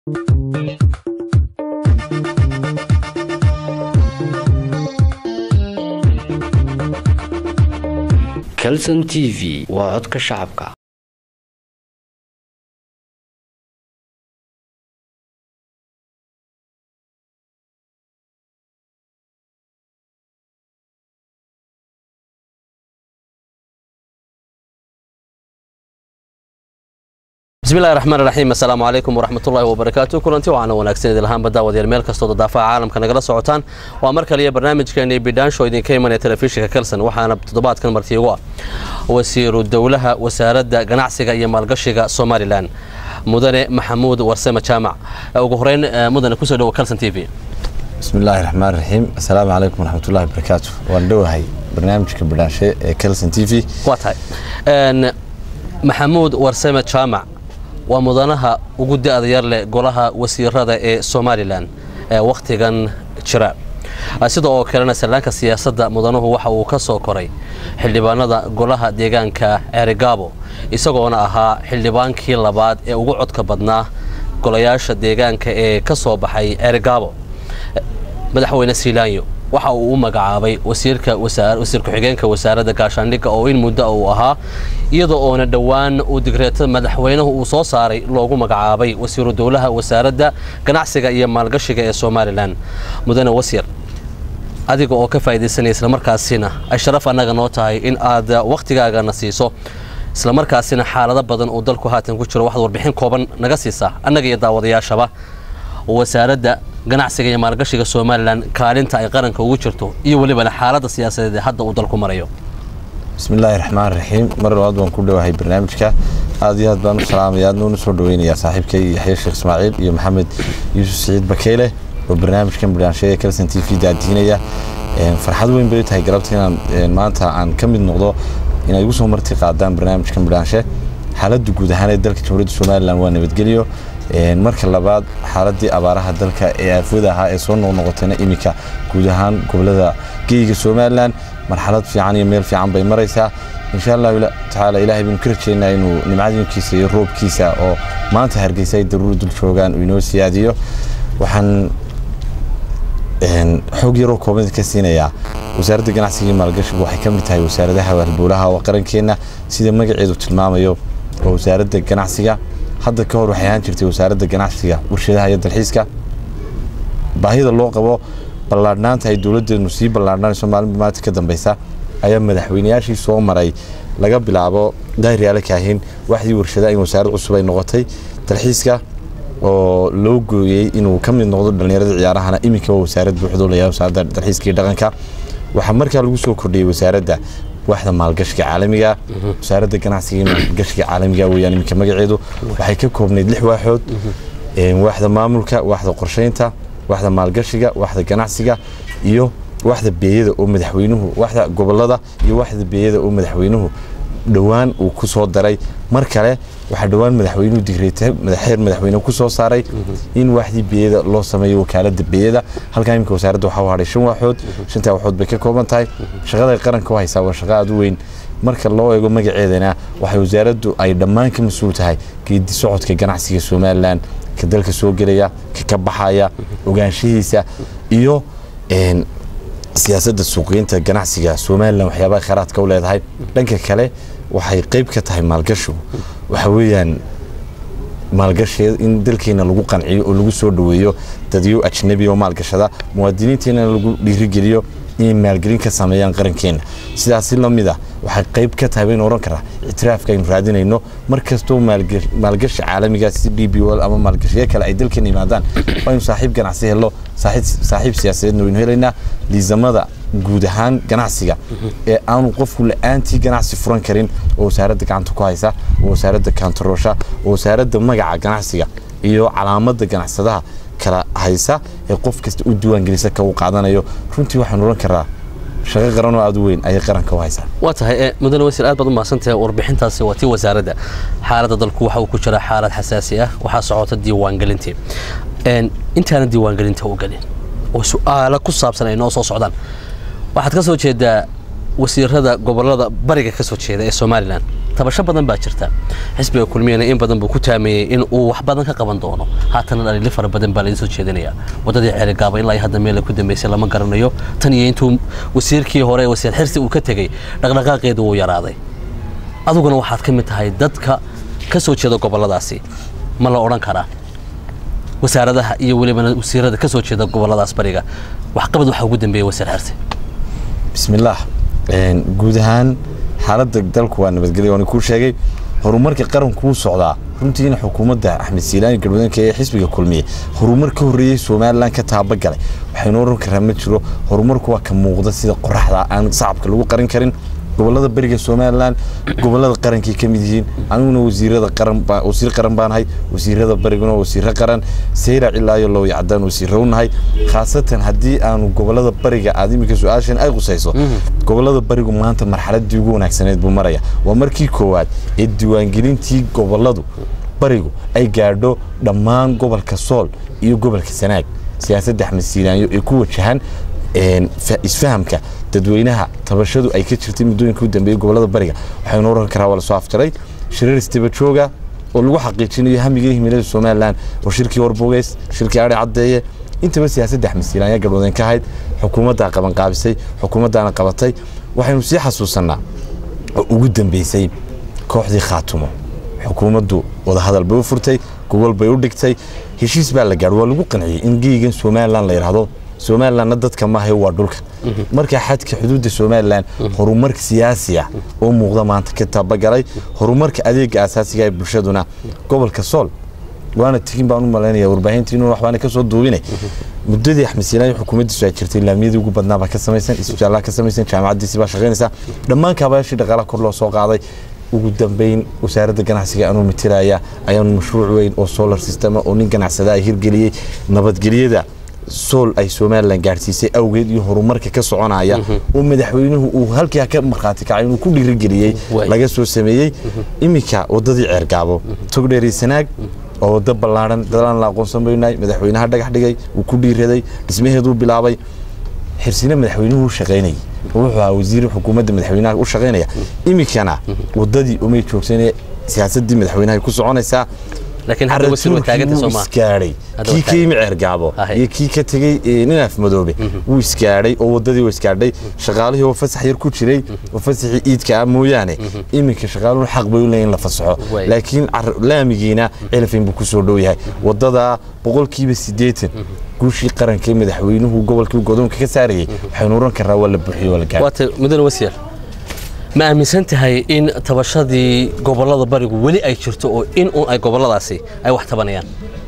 كلسن تي في وعدك شعبك. بسم الله الرحمن الرحيم. السلام عليكم ورحمة الله وبركاته. كلنتي وعنا وناكسين الهام بداود الميل كستود دافع عالم كان جلس عطان وأمريكا ليه برنامج كان بدان شو إذا كيمان التلفزيون ككلسن وحنا بتضبط كان مرتيوا وسير الدولة وسارد جناعسجا يمال قشجا سوماليلان مدن محمود ورسمة جامع وجهرين مدن كوسو دو كلسن تي في. بسم الله الرحمن الرحيم. السلام عليكم ورحمة الله وبركاته. وندو هاي برنامج كبدان شيء كلسن تي في. واتهاي أن محمود ورسمة جامع ومدنها وجود أذيار لجولها وسير هذا سوماليلان وقتاً شراء أسيد أو كلنا سلانك السياسة مدنه وحو كسو كوري حلبان هذا جولها ديجان كعرقابو يسقونا أها حلبان كيلا بعد وقعد كبدنا جولياش ديجان كسو بحي عرقابو مدحوين السيلانيو وحو مقعابي وسيرك حجينك وسارة كاشانك أو إن مدة أو أها يضعون الدوان ودقريت مدحوينه وصوصاري لوجو مقعابي وسير الدولة وسارة كنعسك أيام مالقشك سوماليلان مدن وسير أديك أو كفاية السنة إسلامركا السنة الشرف أنا جنوتها إن هذا وقت جا نسيسو إسلامركا السنة حالة بدن ودلكو هاتن كوتشر واحد وربحين كوبن نقصيسا أنا جي داود يا شباب وسارة ganacsiga iyo maalgashiga Soomaaliland kaalinta ay qaranka ugu jirto iyo waliba xaaladda siyaasadeed hadda uu dalku marayo. بسم الله الرحمن الرحيم. مرة واحد ونقول له هاي برنامجك هذه بان السلام يا نون سودوين يا صاحبك يحيى الشيخ اسماعيل يا محمد يوسف سعيد بكيله وبرنامج كان برنامج شيء كلسن تي في دادينيا فرحت وين بريت هاي قربتنا ما أنت عن كم النقطة إن يوسف مرتي قدام برنامج كان برنامج حالة جود هنا الدلك توريد Soomaaliland وانا بتجليه marka labaad xaaladii abaaraha dalka ee afudaha ee soo noqotayna imika guud ahaan gobolada geeyiga Soomaaliland marxalad fiican iyo meel fiican bay maraysaa insha Allah taala ilaahay bin kirjeena inuu nimcadiinkiisa iyo roobkiisa oo maanta hargeysa ay daruur dul joogan inoo siyaadiyo waxaan xoog yar oo kooban ka siinaya wasaaradda ganacsiga iyo maalgashiga waxay ka mid tahay wasaaradaha halbowlaha oo qarankeena sida magaceedu tilmaamayo wasaaradda ganacsiga hadda ka hor waxay ahaan jirtay wasaaradda ganacsiga warshadaha iyo dalxiiska baahida loo qabo ballaarnaanta ay dawladdeenu sii ballaarnayso maalmaha ka dambaysa ayaa madaxweynayaashii soo maray laga bilaabo daahiryaale kaahin waxdii warshadaha in wasaarad cusub ay noqotay dalxiiska oo loo gooyay inuu ka mid noqdo dhalinyarada ciyaarahana iminka wasaarad buuxdo la yahay wasaaradda dalxiiska iyo dhaqanka waxa markaa lagu soo kordhiyay wasaaradda واحدة مع القشق عالمية وسارة الجناعسية مع القشق عالمية ويعني من كم جعيدو وحيكون ندلح واحد واحدة مملكة واحدة قرشينتا واحدة مع القشق واحدة جناعسية واحدة بيد ومدحوينه واحدة قبل هذا واحدة بيد ومدحوينه دوان وكسر دري مركله واحد دوان مدحوينه دقيقته مدحوينه كسر صاري إن واحد بيد الله سماه وكالة بيده هل كان يمكن وسارده حوالي شو واحد شنتا واحد بككوبن تاي شغال القرن كويس أو شغال دوين مركل الله يقول مجعدنا وحي وزارده أي دمان كمسؤول تاي كيد صعد كجناعسية Soomaaliland كدلك سوق جريا ككبحايا وجانشيسة إن سياسة السوقين تجناعسية Soomaaliland وحيابها خيرات كولاد هاي لأنك كله waxay qayb ka tahay maalgashigu waxa weeyaan maalgashi in dalkeena lagu qanciyo oo lagu soo dhaweeyo dadyo ajnabi oo maalgashada muwaadiniinteena lagu dhiirigeliyo in maalgelin ka sameeyaan qarankeena sidaas la mid ah waxay qayb ka tahay in oran kara itiraafka in raadinayno markastoo maalgashi caalamiga si DBWL ama maalgashiga kale ay dalkeena yimaadaan waa in saaxiib ganacsi helo saaxiib siyaasadeed oo helayna liisamada guud ahaan ganacsiga ee aanu qofku la'aantii ganacsi furan karin oo wasaaradda gacanta ku haysa oo wasaaradda kantaroosha oo wasaaradda magaca ganacsiga iyo calaamadda ganacsadaha kala haysa ee qof kasta u diiwaan gelisa ka uu qaadanayo runtii waxaan oran karaa shaqo qaran oo aad u weyn ay qaranka u haysaa watahay mudane wasiir aad baad u mahadsantahay warbixintaasi waa tii wasaaradda xaaladda dalku waxa uu ku jira xaalad xasaasi ah waxa socota diiwaan gelintii intaana diiwaan gelinta u galin oo su'aalo ku saabsan ay noo soo socdaan waxaad ka soo jeedaa wasiirada gobolada bariga ka soo jeeda ee Soomaaliland tabasho badan baa jirta xisbiga kulmiyana in badan buu ku taameeyay in uu wax badan ka qaban doono haatan dhaliil fara badan baa la soo jeedinaya wadadii ceeri gaaba ilaa hadda meel ku dambeysay lama garanayo tan iyo intuu wasiirkii hore wasiir xirsi uu ka tagay dhaqdhaqaaqeedu uu yaraaday aduguna waxaad ka mid tahay dadka ka soo jeeda goboladaasi ma la oran karaa wasaaradaha iyo waliba wasiirada ka soo jeeda goboladaas bariga wax qabad waxa ugu dambeeyay wasiir xirsi bismillaah guud ahaan xaaladda dalku waa nabadgelyo waan ku sheegay horumarka qaranku uu socdaa runtii in xukuumadda Axmed Siilaan galmudug ee xisbiga kulmiye horumar ka horeeyay Soomaaliland ka taabagalay waxaynu oran karaa ma jiro horumarku waa ka muuqda sida qoraxda aan shacabka lagu qarin karin gobolada bariga Soomaaliland gobolada qarankii ka mid yihiin anuguna wasiir qaran baan hay wasiirada bariguna wasiir qaran sayra ilaayo loo yacdaan wasiirownahay khaasatan hadii aanu gobolada bariga aadimika su'aashan ay qusayso gobolada barigu maanta marxaladii ugu wanaagsaneed buu maraya waa markii koowaad ee diiwaangelintii goboladu barigu ay gaadho dhammaan gobolka Sool iyo gobolka Sanaag siyaasadda Axmed Siilaan ee ku wajahan isfahamka dadweynaha tabashadu ay ka jirtay muddooyinka u dambeeyay gobolada bariga waxaynu oran karaa wala soo afjaray shirar istibajooga oo lagu xaqiijinayo hamiga himilada Soomaaliland oo shirkii Warbogeys shirkii Ari Cadeeye intaba siyaasadda Axmed Siilaan ayaa galwadeen ka hayd xukuumadda qaban qaabisay xukuumaddaana qabatay waxaynu sii xasuusanaa oo ugu dambeysay kooxdii Khaatumo xukuumaddu wada hadal bay u furtay gobol bay u dhigtay heshiis baa la gaadhay waa lagu qanciyay in geegan Soomaaliland la yiraahdo Soomaaliland dadka ma hay waa dhulka marka xadka xuduudda Soomaaliland horumarka siyaasi ah oo muuqda maanta ka tabagalay horumarka adeega asaasiga ee bulshaduna gobolka Sool waana tigin baan u maleynaya warbaahintii inuu waxbaan ka soo duubinay muddadii Axmed Siilaan xukuumaddiisu ay jirtay laamiyada ugu badnaa ba ka samaysan isbitaalaha ka samaysan jaamacaddiisa ba shaqeynaysa dhammaan kaabayaashii dhaqaalaha kor loo soo qaaday ugu dambeyn wasaaradda ganacsiga aanu mitiraya ayaan mashruuc weyn oo solar system oo nin ganacsada ay hirgeliyay nabadgelyada Sool ay Soomaaliland gaarsiisay awgeed iyo horumarka ka soconaya oo madaxweynuhu uu halkii ka marqaati kacay inuu ku dhiirigeliyay laga soo sameeyay imika wadadii ceer gaabo togdheeri Sanaag oo wada ballaaran dalaan la aqoonsan baynay madaxweynaha dhagax dhigay uu ku dhiiraday dhismaheedu bilaabay xirsina madaxweynuhu shaqeynay wuxuu ahaa wasiir xukuumadda madaxweynaha u shaqeynaya imikana wadadii umay joogsanay siyaasadii madaxweynaha ku soconaysa laakiin hadda wasiir wataagada Soomaaliya kii kiimi ceer gaabo iyo kii ka tagay ninaaf madoobe uu iskaaday oo wadadii iskaaday shaqaalihii oo fasax yar ku jiray oo fasaxii iidka mooyaane iminka shaqaaluhu xaq bay u leeyihiin la fasaxo laakiin laamigiina cilafin buu ku soo dhow yahay wadada 80% guushii qaranka madaxweynuhu gobolka godoonka ka saarayay waxaynu oran karaa wala buuxiyo wala gaar waata mudan wasiir ma aaminsan tahay in tabashadii gobolada barigu wali ay jirto oo in ay goboladaasi ay wax tabanayaan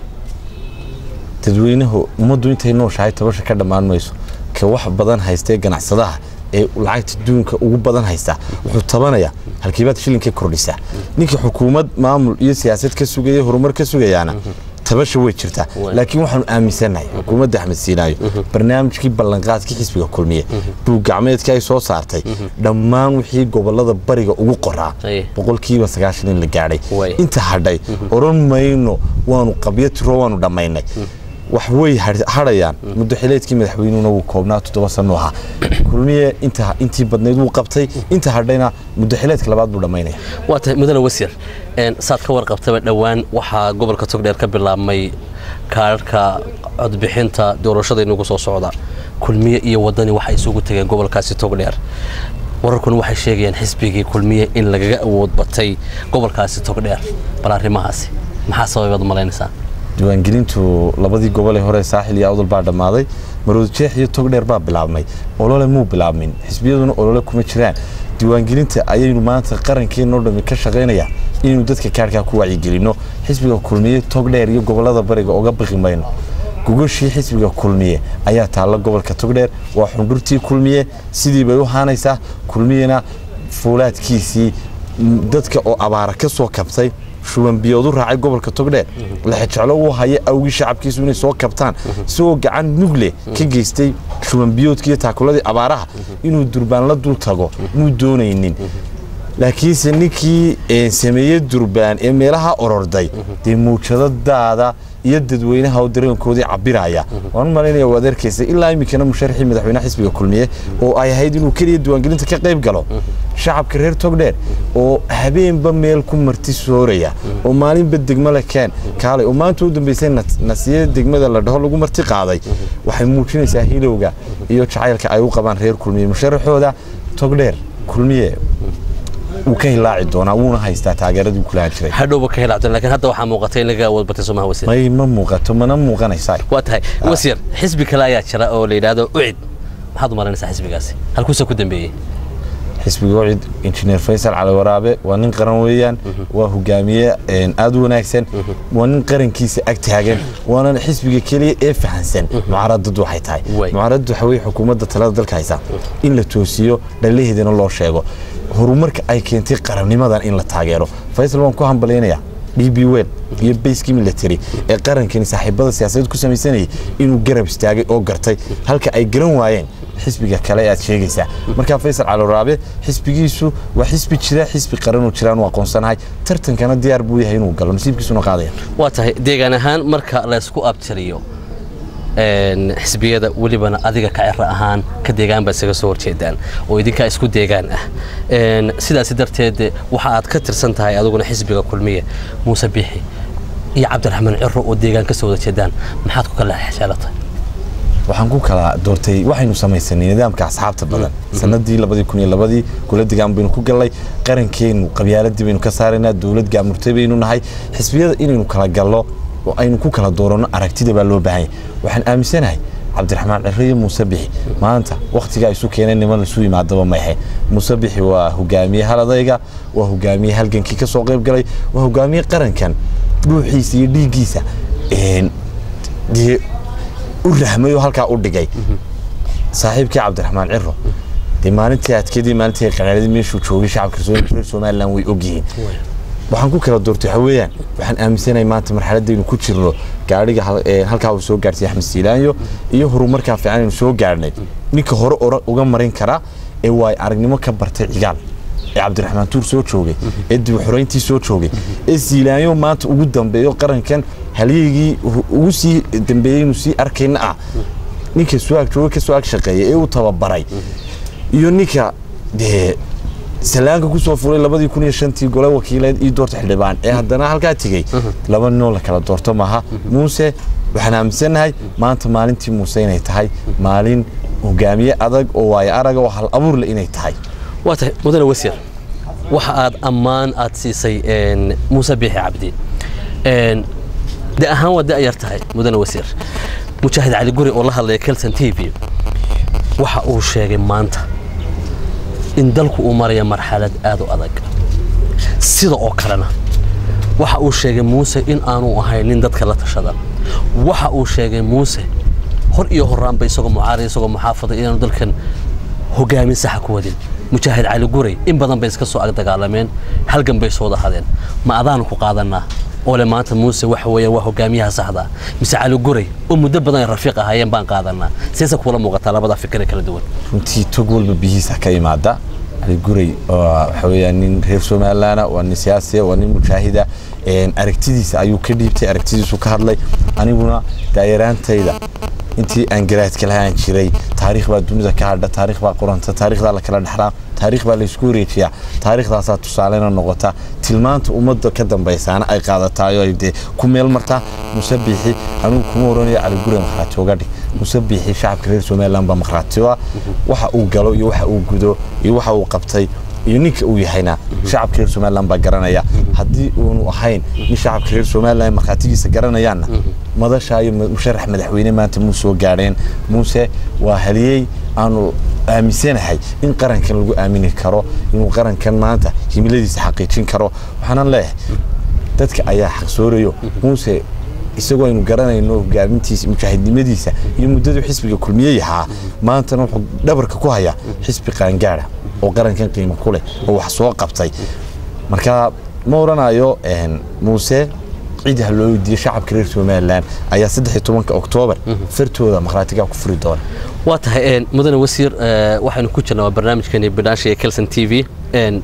dadweynuhu umadu intay nooshahay tabasha ka dhamaan mayso ka wax badan haystay ganacsadaha ee lacagta duunka ugu badan haysta wuxuu tabanaya halkiibaad shilinka kordhisa ninkii xukuumad maamul iyo siyaasad ka sugayay horumar ka sugayaana tabasha way jirtaa laakiin waxaan aaminsanahay xukuumadda Axmed Siilaan barnaamijkii ballanqaadkii xisbiga kulmiye buu gacmeedka ay soo saartay dhammaan wixii gobolada bariga ugu qoraa 90% la gaadhay inta hadhay oran mayno waanu qabyatiro waanu dhamaynay wax way hadayaan muddo xileedkii madaxweynuhu uu koobnaa 7 sano ah kulmiye intii badneed uu qabtay inta hadhayna muddo xileedka labaad buu dhamaynaya waata mudane wasiir saad ka warqabtay dhawaan waxa gobolka Togdheer ka bilaabmay kaarka codbixinta doorashada inagu soo socda kulmiye iyo wadani waxa isugu tageen gobolkaasi Togdheer wararkuna waxay sheegayaan xisbigii kulmiye in lagaga awood batay gobolkaasi Togdheer bal arrimahaasi maxaa sababay malaynaysaa diiwaangelintu labadii gobol ee hore saaxil iyo awdal baa dhamaaday Maroodi Jeex iyo Togdheer baa bilaabmay olole muu bilaabmin xisbiyaduna olole kuma jiraan diiwaangelinta ayaynu maanta qarankeena oo dhan ka shaqeynaya inuu dadka kaarka ku wacyi gelino xisbiga kulmiye Togdheer iyo gobolada bariga uga biqimayno gogashii xisbiga kulmiye ayaa taala gobolka Togdheer waa xundurtii kulmiye sidii bay u haanaysaa kulmiyena fuulaadkiisii dadka oo abaara ka soo kabtay shuban biyoodu raacay gobolka Togdheer la xajalo uu haya awgi shacabkiisu inay soo kabtaan soo gacan nugle ka geystay shuban biyoodkii taakuladii abaaraha inuu durbaan la dul tago muu doonaynin laakiin ninkii sameeyay durbaan ee meelaha ororday de muujadadaada iyo dadweynaha oo dareenkoodii cabiraya waan malaynayaa waad arkaysa ilaa imikana musharaxii madaxweynaha xisbiga kulmiye oo ay ahayd inuu kaliya diiwaangelinta ka qayb galo shacabka reer Togdheer oo habeenba meel ku marti sooraya oo maalinba degmo la keen kaalay oo maanta u dambeysay nasiyada degmada la dhaho lagu marti qaaday waxay muujinaysaa hilowga iyo jacaylka ay u qabaan reer kulmiye musharaxooda Togdheer kulmiye وكان لاعب دونا ونا هايستا تاجرد وكل هالشيء. حلو بكيه لاعب لكن هذا واحد موقتين لقى وبتسو ما وسير. ما موقت ما موقنا يساي. واتهاي وسير حزبك لا يشرا أو ليلاد وعد هذا مرة نسى حزبك قاسي هل كوسا كدم بيه؟ حزبك وعد إنجنير فيصل على ورابه وننقرن ويان وهو جامية أدو ناكسن وننقرن كيس أكتهاجن وانا حزبك كلي إف حسن معرض ضد واحد هاي معرض حوي حكومة الثلاث ذل كايسا إن لتوسيو لليه دين الله شيء horumarka ay keentay qarannimadan in la taageero Faisal waan ku hambaleenaya DB Well iyo base military ee qarankan saaxiibada siyaasadeed ku sameeyay inuu garab istaagay oo gartay halka ay garan waayeen xisbiga kale aad sheegaysaa marka Faisal Cali Waraabe xisbigiisu waa xisbi jira xisbi qaran oo jiraan waa qoonsanahay tartankana diyaar buu yahay inuu galo nasiibkiisuna qaadaya waa tahay deegaan ahaan marka la isku abtiriyo xisbiyada walibana adiga ka cira ahaan ka deegaan ba isaga soo horjeedaan oo idinka isku deegaan ah sidaas darteed waxa aad ka tirsan tahay adiguna xisbiga kulmiye Muuse Bixi iyo Cabdiraxmaan Ciro oo deegaan ka soo horjeedaan maxaad ku kala xisaalatay waxaan ku kala doortay waxaynu samaysanay nidaamka asxaabta badan sanadii 2002 kula deegaan baynu ku galay qarankeenu qabyaaladii baynu ka saarnaa dawlad gaamurtay baynu nahay xisbiyada inaynu kala gallo oo aynu ku kala doorano aragtida baa loo baahan waxaan aaminsanahay Cabdiraxmaan Ciro iyo Muuse Bixi maanta waqtiga ay soo keeneen niman la soo yimaadaba ma yahay Muuse Bixi waa hogaamiye haladayga waa hogaamiye halgankii ka soo qayb galay waa hogaamiye qarankan ruuxiisa iyo dhiigiisa u rahmayo halka u dhigay saaxiibkii Cabdiraxmaan Ciro maalintii adkeedii maalintii qaraadii meeshuu joogay shacabka Soomaaliland way ogyihiin waxaan ku kala doortay haweenan waxaan aaminsanahay maanta marxaladaynu ku jirno gaariga halka uu soo gaartay Axmed Siilaanyo iyo horumarka fiican inuu soo gaarnay ninka hore uga marin kara ee way aragnimo ka bartay cigaal ee Cabdiraxmaan Tuur soo joogay ee dib xoreyntii soo joogay ee Siilaanyo maanta ugu dambeeyo qarankan halyeegii ugu sii dambeeyay inuu sii arkayna ah ninka su'aal jooga ka su'aal shaqeeyay ee uu tababaray iyo ninka salaanka ku soo furay 2005 gole wakiileed iyo doorta xildhibaan ee haddana halka tigay laba nool la kala doorto maaha Muuse waxaan aaminsanahay maanta maalintii Muuse inay tahay maalin hogaamiye adag oo way arag oo hal abuur la inay tahay waa tahay mudane wasiir waxa aad ammaan aad siisay Muuse Bixi Cabdi da ahaan wada yar tahay mudane wasiir Mujaahid Cali Guri oo la hadlay Kelson TV waxa uu sheegay maanta in dalku uu maray marxalad aad u adag sida oo kalena waxa uu sheegay Muuse in aanu ahayn dadka la tashada waxa uu sheegay Muuse hor iyo horaan bay isagoo mucaarad isagoo muxaafada inuu dalkan hogaamin sax ku wadin Mujaahid Cali Guri in badan bay iska soo agdagaalameen halgan bay soo wadaadeen ma adaan ku qaadanaa oo le maanta Muuse waxa weeye waa hogaamiyaha saxda mise Cali Guri oo muddo badan rafiiq ahaayeen baan qaadanaa siisa kula muuqata labada fikir kala duwan runtii tog walba bihiisa ka imaada Cali Guri waxa weeyaan nin reer Soomaaliland waa nin siyaasi waa nin mujaahida aragtidiisa ayuu ka dhiibtay aragtidiisu ka hadlay aniguna daayiraantayda intii aan garaadka lahaan jiray taariikh baa dunida ka hadha taariikh baa qoranta taariikhda la kala dhaxraa taariikh baa la isku wareejiyaa taariikhdaas tusaaleena noqota tilmaanta ummadda ka dambaysaana ay qaadataay oo ay ku meel martaa Muuse Bixi anu kuma oranaya Cali Guri marxaati uga dhig Muuse Bixi shacabka reer Soomaaliland ba marxaati waxa uu galo iyo waxa uu gudo iyo waxa uu qabtay iyo ninka uu yahayna shacabka reer Soomaaliland ba garanaya hadii uu ahayn in shacabka reer Soomaaliland marxaatigiisa garanayaan madasha iyo musharax madaxweyne maanta Muuse soo gaareen Muuse waa haliyay aanu aaminsanahay in qarankan lagu aamini karo inuu qarankan maanta himiladiisa xaqiijin karo waxaan leeyahay dadka ayaa xaq soorayo Muuse isagoo aynu garanayno hogaamintiisa mujaahidnimadiisa iyo muddada xisbiga kulmiye yahaa maanta wuxuu dhabarka ku haya xisbi qaangaara oo qarankan qiimo ku leh oo wax soo qabtay marka ma oranayo Muuse cid loo weydiiyay shacabka reer Soomaaliland ayaa 13 Oktoobar firtooda marxaatiga ku furi doona waa tahay mudane wasiir waxaanu ku jirnaa barnaamijkeena bidaanshiga Kelson TV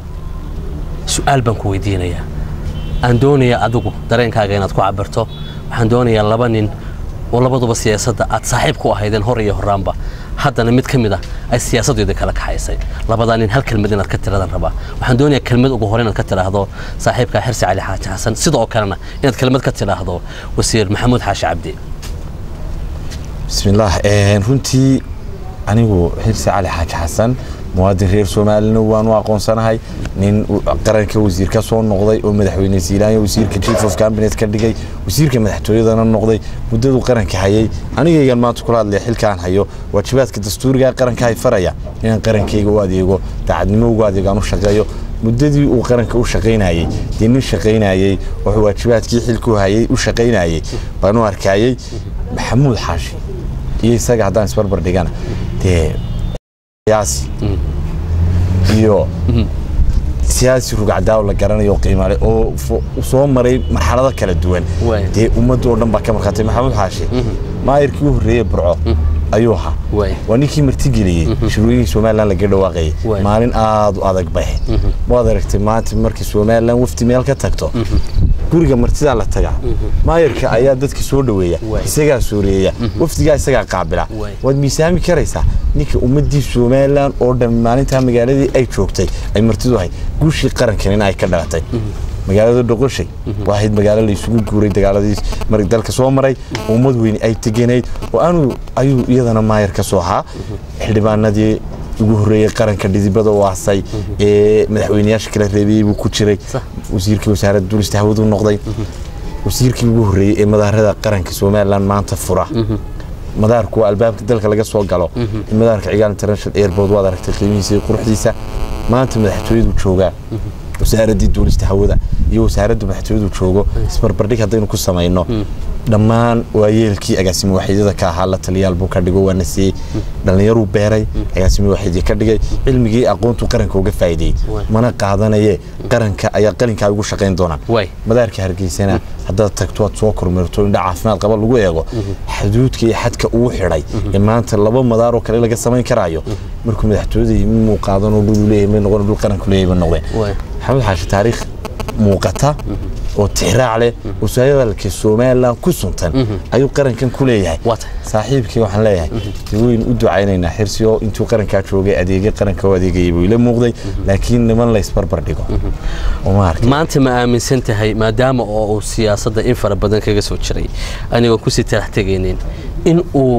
su'aal baan ku weydiinayaa aan doonaya adigu dareenkaaga inaad ku cabirto waxaan doonayaa laba nin oo labaduba siyaasadda aad saaxiib ku ahaydeen hor iyo horaanba haddana mid ka mid ah ay siyaasaddeeda kala kaxaysay labadaa nin hal kelmad inaad ka tiradan rabaa waxaan doonayaa kelmad ugu hore inaad ka tiraahdo saaxiibka xirsi cali xaaji xasan sidoo kalena inaad kelmad ka tiraahdo wasiir maxamuud xaashi cabdi bismillaah runtii anigu xirsi cali xaaji xasan muwaadin reer Soomaaliya waanu aqoonsanahay nin qaranka wasiir ka soo noqday oo madaxweyne Zeeland wasiirka chief of cabinet ka dhigay wasiirka madaxtooyadana noqday muddadu qaranka hayay aniga maanta kula hadlay xilkaan hayo waajibaadka dastuuriga qaranka ay faraya in qarankayga u adeego daacadnimo ugu adeegaan u shaqeeyo muddadii uu qaranka u shaqeynayay nin shaqeynayay oo waajibaadkii xilku hayay u shaqeynayay baan u arkayay maxamuud xaashi iyo isaga haddaan isbarbar dhigana siyaasi iyo siyaasi rugacdaaw la garanayo qiimo leh oo soo maray marxalado kala duwan ummadda oo dhan baa ka markhaatay maxamuud xaashi maayirkii u horreeyay burco ayuu ahaa waa ninkii martigeliyey shirweynaha Soomaaliland laga dhawaaqay maalin aad u adag bay waad aragtay maanta markii Soomaaliland wafti meel ka tagto guriga martida la tagaa maayirka ayaa dadka soo dhaweeya isaga sooreeya waftiga isaga qaabila wad miisaami karaysa ninka ummadii Soomaaliland oo dhan maalinta magaaladii ay joogtay ay martidu hay guushii qarankan in ay ka dhalatay magaalada Doqoshay waahid magaalo la isugu guuray dagaaladii mar dalka soo maray ummad weyn ay tageneyd oo aanu ayuu iyadana maayir ka soo haa xildhibaanadii ugu horeeyay qaranka dhidibada waasay ee madaxweynayaasha kala reebay buu ku jiray wasiirka wasaaradda duulista hawadu noqday wasiirkii ugu horeeyay ee madaarada qaranka Soomaaliland maanta fura madaarku albaabka dalka laga soo galo madaarka Cigaal International Airport waad aragtay qiimihiisa iyo quruxdiisa maanta madaxtooyadu jooga wasaaradda duulista hawada iyo wasaaradda madaxtooyadu joogo isbarbardhig hadaynu ku sameeyno dhammaan waayeelkii agaasimo waxiidada ka ahaa la taliyaal buu ka dhigo waana si dhalinyaro beeray agaasimo waxiidii ka dhigay cilmigii aqoontu qaranka uga faa'iideeyay mana qaadanaye qaranka ayaa qalinka ugu shaqeyn doona madaarka Hargeysana hadda tagto aad soo kormeerto in caafimaad qaba lagu eego xuduudka iyo xadka uu xiray maanta laba madaar oo kale laga sameyn karaayo markuu madaxtooyada inuu qaadano dhul leeyahay noqon dhul qaranka leeyahay noqday maxamed xaashi taariikh muuqata oo tixraac leh oo sayidalka Soomaaliland ku suntan ayuu qarankan ku leeyahay saaxiibkii waxaan leeyahay weyn u ducaynaynaa xirsiyo intuu qaranka joogay adeegay qaranka oo adeegay buu ila muuqday laakiin niman la isbarbar dhigo maanta ma aaminsan tahay maadaama oo uu siyaasadda in fara badan kaga soo jiray anigoo ku sii taxtageenin in uu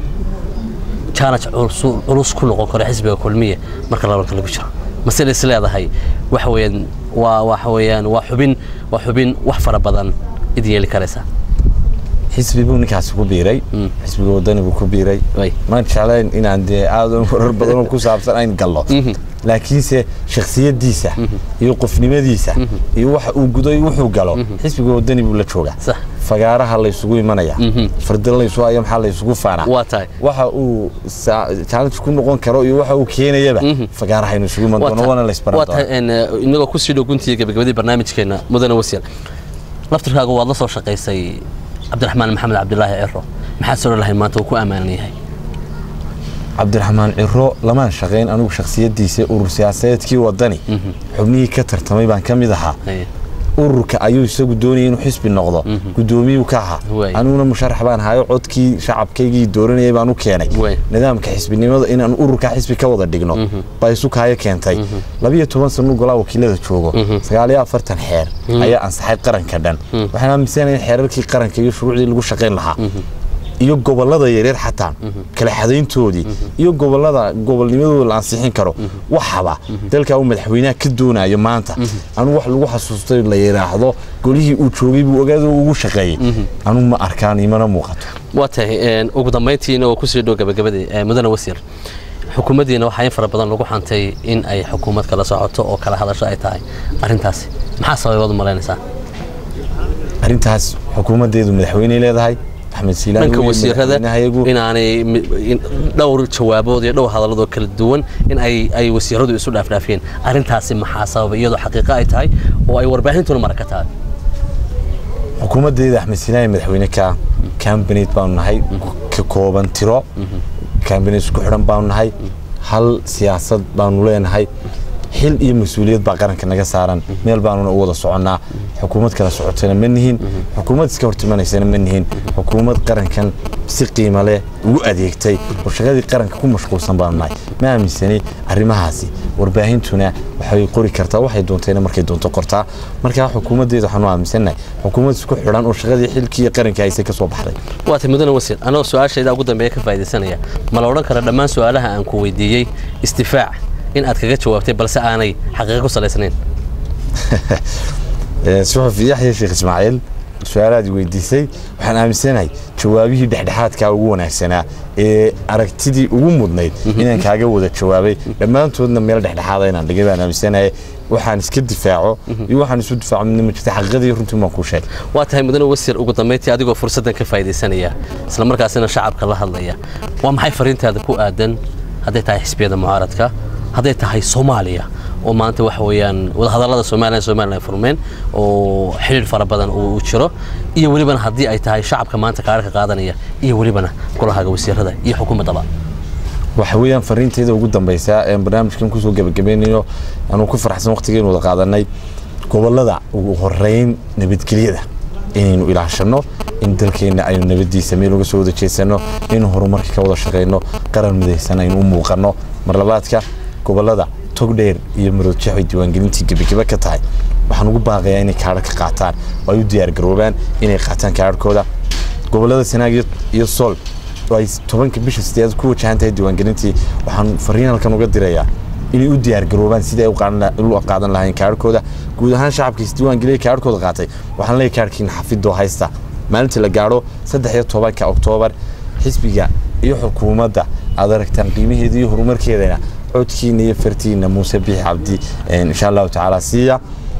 challenge culus ku noqon karo xisbiga kulmiye marka laga lagu jiro mas'ala isleedahay waxa weeyaan waa xubin wax fara badan idiyeli karaysa xisbigu ninkaas ku biiray xisbiga wadanigu ku biiray ma jeclaan in aan aad u warar badan ku saabsan ay gallo laakiinse shakhsiyadiisa iyo qofnimadiisa iyo waxa uu guday wuxuu galo xisbiga wadanigu la jooga fagaaraha la isugu imanaya fardan la isugu ayam xal la isugu faana waxa uu challenge ku noqon karo iyo waxa uu keenayaba fagaaraha inuu isugu iman doono wana la isbarado inaga ku sii dhoguntii gabagabadii barnaamijkeena mudane wasiir laftirkaaga waad la soo shaqeysay Cabdiraxmaan Maxamed Cabdullaahi Ciro maxaa soo lahayn maanta uu ku amaanan yahay Cabdiraxmaan Ciro lama shaqeyn anigu shakhsiyadiisa urur siyaasadeedkii wadani xubnihii ka tartamay baan kamid ahaa ururka ayuu isagu doonayay inuu xisbi noqdo gudoomiye ka ahaa anuna musharax baan hayo codkii shacabkaygii dooranayay baan u keenay nidaamka xisbinimada in aan ururka xisbi ka wada dhigno bay isu kaaya keentay 12 sano golaha wakiilada joogo 49 xeer ayaa ansaxay qaranka dhan waxaan aaminsanay xeerarkii qaranka iyo shuruucdii lagu shaqeyn lahaa iyo gobolada yaryar xataa kala xadeyntoodii iyo gobolnimadooda la ansixin karo waxaba dalka uu madaxweynaha ka doonayo maanta anu wax lagu xasuustay la yiraahdo golihii uu joogay buu ogaado ugu shaqeeyay anu ma arkaan imana muuqato waatahay ugu dambeyntiina oo ku sii dhow gabagabadii mudane wasiir xukuumaddiina waxaa in fara badan lagu xantay in ay xukuumad kala socoto oo kala hadasho ay tahay arrintaasi maxaa sababay u malaynaysaa arrintaas xukuumaddeedu madaxweyne leedahay أحمد سيلان كوسير هذا إن أنا دور جوابات يدور هذا لذو كل دون إن أي وسير هذا يسود أفلافين أرنت هاسم محاسبة يدو حقيقة هاي وأي وربعين تون مركزات حكومة دي أحمد سيلان مدحوينك كامبانيت باون هاي ككوبان ترى كامبانيت سكحرم باون هاي هل سياسة باون لين هاي xil iyo mas'uuliyad baa qaranka naga saaran meel baanuna u wada soconaa xukuumad kala socotayna ma nihin xukuumad iska hortimaanaysana ma nihin xukuumad qarankan si qiimo leh ugu adeegtay oo shaqadii qaranka ku mashquulsan baan nahay ma aaminsani arrimahaasi warbaahintuna waxay qori kartaa waxay doontayna markay doonto qortaa marka xukuumadeeda waxaan u aaminsanahay xukuumad isku xidhan oo shaqadii xilkii qaranka ay ka soo baxday waata mudane wasiir anoo su'aashayda ugu dambeeya ka faa'iideysanaya ma la odhan kara dhammaan su'aalaha aan ku weydiiyey istifaac in aad kaga jawaabtay balse aanay xaqiiqo ku salaysnayn suxufi yaxya sheekh ismaaciil su'aalaad weydiisay waxaan aaminsanahay jawaabihii dhexdhexaadka ugu wanaagsanaa ee aragtidii ugu mudnayd inaan kaaga wada jawaabay dhammaantoodna meel dhexdhexaad inaan dhigay baan aaminsanahay waxaan iska difaaco iyo waxaan isu difaaco midnimo jirta xaqiiqadii runtii ma ku sheeg waa tahay mudane wasiir ugu dambeyntii adigoo fursadan ka faa'iideysanaya isla markaasina shacabka la hadlaya waa maxay fariintaada ku aadan hadday tahay xisbiyada mucaaradka hadday tahay Soomaaliya oo maanta wax weeyaan wada hadallada Soomaaliya furmeen oo xiriir fara badan uu jiro iyo walibana hadii ay tahay shacabka maanta kaarka qaadanaya iyo walibana golaha wasiirada iyo xukuumadda waxa weeyaan fariinteeda ugu dambaysa ee barnaamijkan ku soo gabagabeynayo aanu ku faraxsan waqtigeena wada qaadanay gobolada ugu horeyn nabadgelyada inaynu ilaashano in dalkeena aynu nabadiisa meel uga soo wada jeesano in horumarka ka wada shaqeyno qaran midaysan aynu u muuqano marlabaadka gobolada togdheer iyo maroodjeexay diiwaangelintii gabagaba ka tahay waxaan ugu baaqayaa inay kaadh ka qaataan oo ay u diyaar garoobaan inay qaataan kaadhkooda gobolada Sanaag iyo Sool oo ay 10 bisha 8 ku wajahan tahay diiwaangelintii waxaan fariin halkan uga dirayaa inay u diyaar garoobaan sida ay u qaadan lahayn kaadhkooda guud ahaan shacabka diiwaangeliyay kaadhkooda qaatay waxaan leeyahay kaadhkiin xafido haysta maalintii la gaaro 13 Oktoobar xisbiga iyo xukuumadda aad aragtaan qiimaheedii iyo horumarkeedana codkiina iyo fartiina Muuse Biix Cabdi insha Allah taala siiya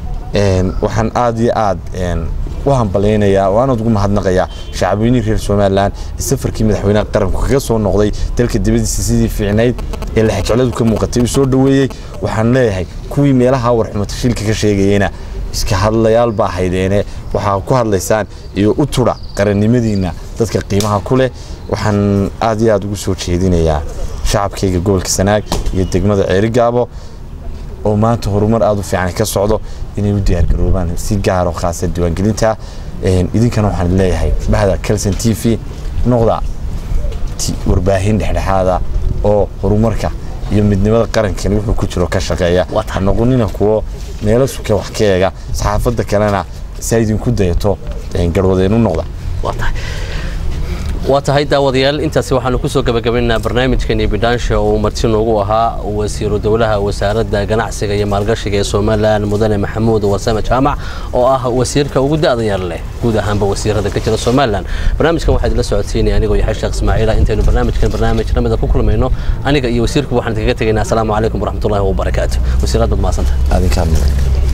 waxaan aad iyo aad u hambaleynayaa waan ugu mahadnaqayaa shacabweynaha reer Soomaaliland safarkii madaxweynaha qaranku kaga soo noqday dalka dibadiisa sidii fiicnayd ee la xajladu ka muuqatay soo dhaweeyay waxaan leeyahay kuwii meelaha warxumada shilka ka sheegayna iska hadlayaal baa haydeene waxa ku hadlaysaan iyo u tura qarannimadiina dadka qiimaha ku leh waxaan aad iyo aad ugu soo jeedinayaa shacabkayga gobolka Sanaag iyo degmada Ceerigaabo oo maanta horumar aad u fiican ka socdo inay u diyaar garoobaan si gaar ah khaas ah diiwaangelinta idinkana waxaan leeyahay bahda Kalsan TV noqda warbaahin dhexdhexaad ah oo horumarka iyo midnimada qaranka wuxuu ku jiro ka shaqeeya waxaan noqonina kuwa meel suuqa wax ka eega saxaafadda kalena saydin ku dayato garwadeenu noqda واتهاي داوديال انت سي waxaan ku soo gabagabeynaa barnaamijkan bidaansha oo marti noogu ahaa wasiiru dawlaha wasaaradda ganacsiga iyo maalgashiga ee Soomaaliland mudane Maxamuud Warsame Jaamac oo ah wasiirka ugu daada yar leh guud ahaan wasiirada ka jira Soomaaliland barnaamijkan waxaad la socodsiinay anigoo yahay Sheekh Ismaaciil intaanu barnaamij lamida ku kulmayno aniga iyo wasiirku waxaan kaga tageynaa assalaamu calaykum waraxmatullaahi wa barakaatuh wasiirada maasanta adinka